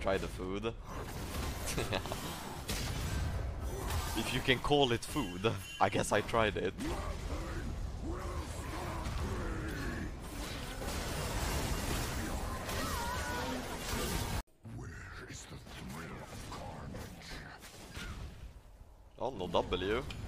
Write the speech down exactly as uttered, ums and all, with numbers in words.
try the food. If you can call it food, I guess I tried it. Oh, no W.